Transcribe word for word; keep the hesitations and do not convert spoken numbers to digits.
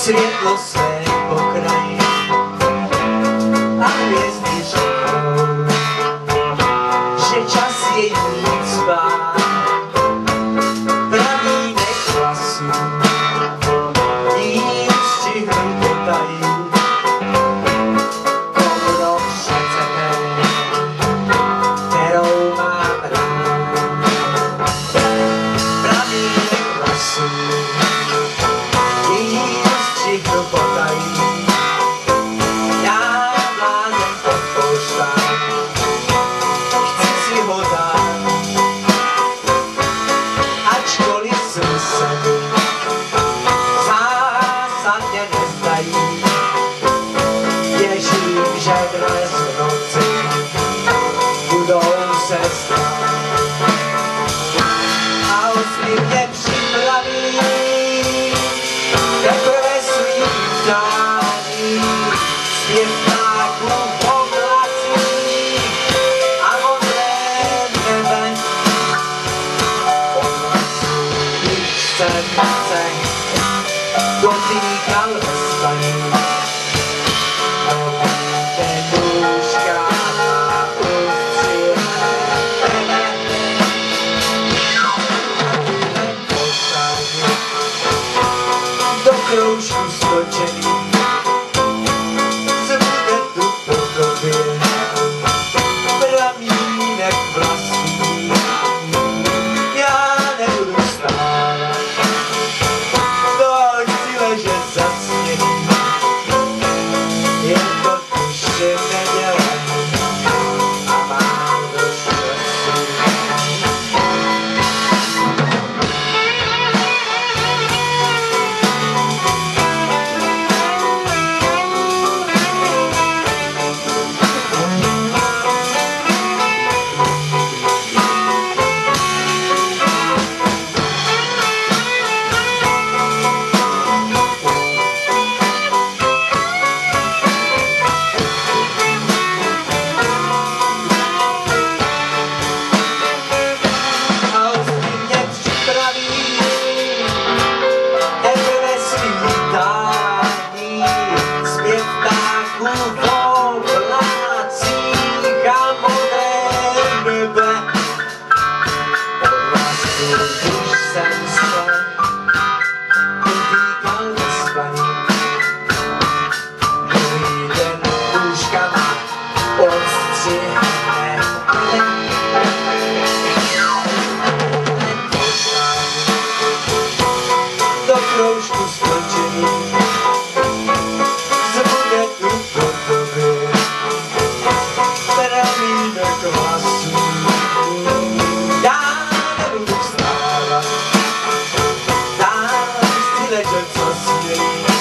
světlo své pokraji a hvězdy řeknou, že čas je jít spát. Pramínek vlasů jí stihnu potajit, komno přece ne, kterou mám rád. Pramínek vlasů jí stihnu potajit, já vládem podpoštám, chci si ho dát. Ačkoliv se mi zásadně nezdají, věřím, že dnes v noci budou se stát. A osmí mě připraví teprve svítání, zpěv ptáků v oblacích a modré nebe. Srdce dotýkal ve spaní, novité duška má ustřilené. Posadil do kroužku stočený, zbude tu po tobě pramínek vlastní. Já nebudu stávat, ležet za sněhem, je to tuše neděle a mám dost času. Do kroužku stočený, zbude tu po tobě pramínek vlasů. Já nebudu vstávat, dám si ležet za sněhem.